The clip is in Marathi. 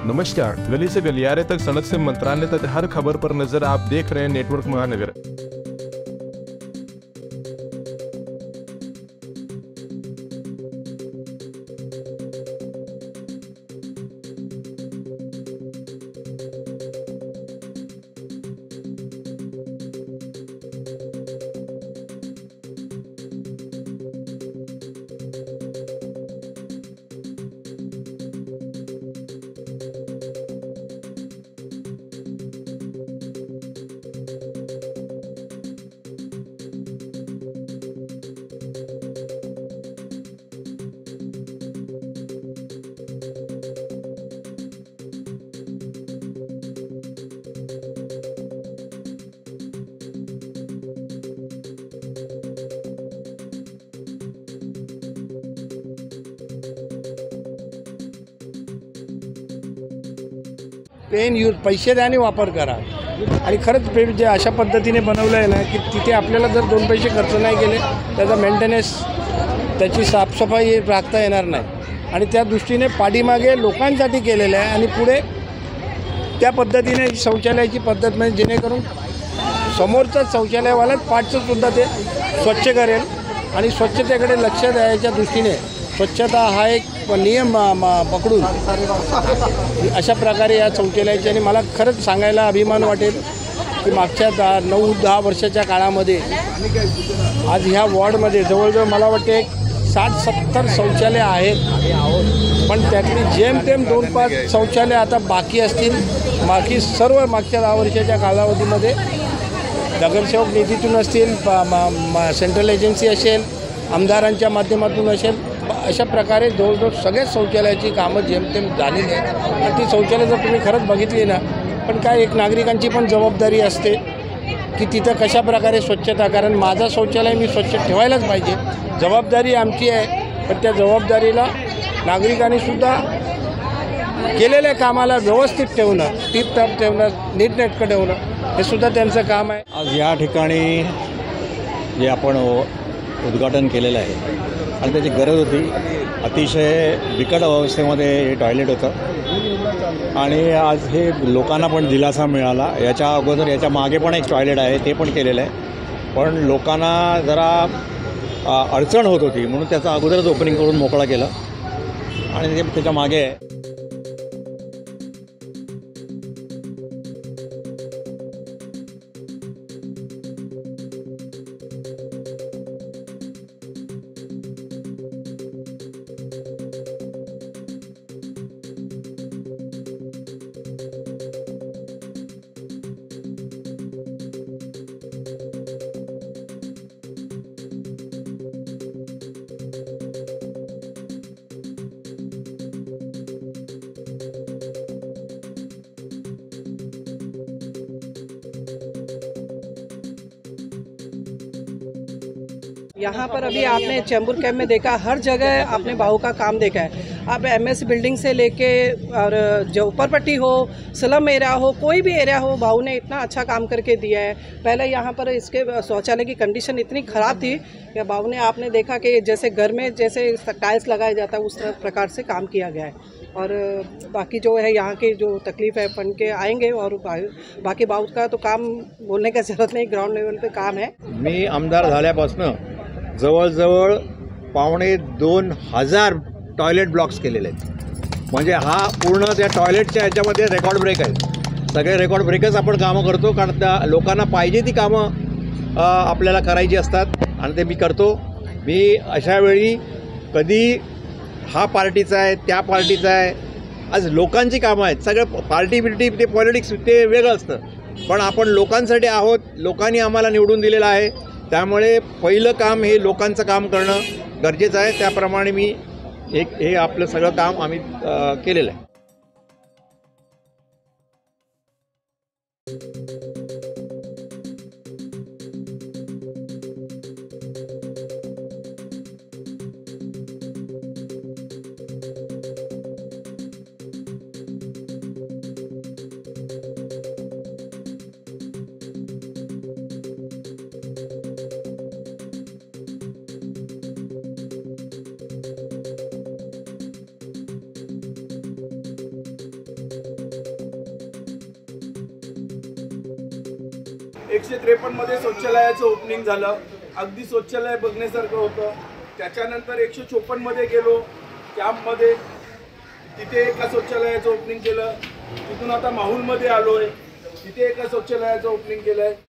नमस्कार। गली से गलियारे तक, सड़क से मंत्रालय तक, हर खबर पर नजर आप देख रहे हैं नेटवर्क महानगर। पेन यूज पैसे द्याने वापर करा आणि खरंच पेन जे अशा पद्धतीने बनवलं आहे ना की तिथे आपल्याला जर 2 पैसे खर्च नाही केले त्याचा मेंटेनन्स त्याची साफसफाई राखता येणार नाही आणि त्या दृष्टीने पाठीमागे लोकांसाठी केलेलं आहे आणि पुढे त्या पद्धतीने शौचालयाची पद्धत म्हणजे जेणेकरून समोरचा शौचालयवालाच पाठचंसुद्धा ते स्वच्छ करेल आणि स्वच्छतेकडे लक्ष द्यायच्या दृष्टीने स्वच्छता हा एक नियम पकडून अशा प्रकारे या शौचालयाची आणि मला खरंच सांगायला अभिमान वाटेल की मागच्या 9-10 वर्षाच्या काळामध्ये आज ह्या वॉर्डमध्ये जवळजवळ मला वाटते 60-70 शौचालय आहेत पण त्यातली जेमतेम 2-5 शौचालय आता बाकी असतील. बाकी सर्व मागच्या 10 वर्षाच्या कालावधीमध्ये नगरसेवक निधीतून असतील, सेंट्रल एजन्सी असेल, आमदारांच्या माध्यमातून असेल, अशा प्रकारे जवळजवळ सगळ्याच शौचालयाची कामं जेमतेम झालेली आहेत. आणि ती शौचालय जर तुम्ही खरंच बघितली ना पण काय एक नागरिकांची पण जबाबदारी असते की तिथं कशा प्रकारे स्वच्छता, कारण माझं शौचालय मी स्वच्छ ठेवायलाच पाहिजे, जबाबदारी आमची आहे. पण त्या जबाबदारीला नागरिकांनीसुद्धा केलेल्या कामाला व्यवस्थित ठेवणं, टीपटॉप ठेवणं, नीटनेटकं ठेवणं हे सुद्धा त्यांचं काम आहे. आज या ठिकाणी जे आपण उद्घाटन केलेलं आहे आणि त्याची गरज होती. अतिशय बिकट अवस्थेमध्ये हे टॉयलेट होतं आणि आज हे लोकांना पण दिलासा मिळाला. याच्या अगोदर याच्या मागे पण एक टॉयलेट आहे, ते पण केलेलं आहे. पण लोकांना जरा अडचण होत होती म्हणून त्याचं अगोदरच ओपनिंग करून मोकळा केलं आणि ते त्याच्या मागे आहे. यहाँ पर अभी आपने चैम्बूर कैंप में देखा, हर जगह आपने बाहू का काम देखा है. आप एमएस बिल्डिंग से लेके और जो ऊपरपट्टी हो, स्लम एरिया हो, कोई भी एरिया हो, बाहू ने इतना अच्छा काम करके दिया है. पहले यहाँ पर इसके शौचालय की कंडीशन इतनी ख़राब थी कि बाहू ने आपने देखा कि जैसे घर में जैसे टाइल्स लगाया जाता है उस प्रकार से काम किया गया है. और बाकी जो है यहाँ की जो तकलीफ़ है बन के आएंगे और बाकी बाहू का तो काम बोलने का ज़रूरत नहीं, ग्राउंड लेवल पे काम है. मी आमदार झाल्यापासून जवळजवळ 2,500 टॉयलेट ब्लॉक्स केलेले आहेत. म्हणजे हा पूर्ण त्या टॉयलेटच्या ह्याच्यामध्ये रेकॉर्ड ब्रेक आहे. सगळे रेकॉर्ड ब्रेकच आपण कामं करतो कारण त्या लोकांना पाहिजे ती कामं आपल्याला करायची असतात आणि ते मी करतो. मी अशा वेळी कधी हा पार्टीचा आहे त्या पार्टीचा आहे, आज लोकांची कामं आहेत. सगळं पार्टी बिर्टी ते पॉलिटिक्स ते वेगळं असतं पण आपण लोकांसाठी आहोत. लोकांनी आम्हाला निवडून दिलेलं आहे त्यामुळे पहिलं काम हे लोकांचं काम करणं गरजेचं आहे. त्याप्रमाणे मी हे आपलं सगळं काम आम्ही केलेलं आहे. 153 मध्ये शौचालयाचं ओपनिंग झालं, अगदी शौचालय बघण्यासारखं होतं. त्याच्यानंतर 154 मध्ये गेलो कॅम्पमध्ये, तिथे एका शौचालयाचं ओपनिंग केलं. तिथून आता माहुलमध्ये आलोय, तिथे एका शौचालयाचं ओपनिंग केलंय.